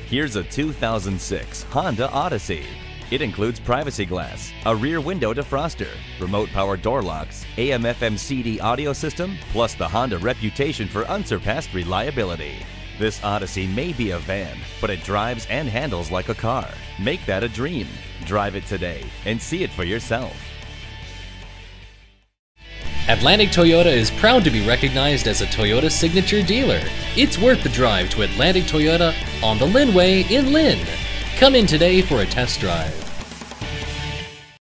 Here's a 2006 Honda Odyssey. It includes privacy glass, a rear window defroster, remote power door locks, AM/FM CD audio system, plus the Honda reputation for unsurpassed reliability. This Odyssey may be a van, but it drives and handles like a car. Make that a dream. Drive it today and see it for yourself. Atlantic Toyota is proud to be recognized as a Toyota signature dealer. It's worth the drive to Atlantic Toyota on the Lynnway in Lynn. Come in today for a test drive.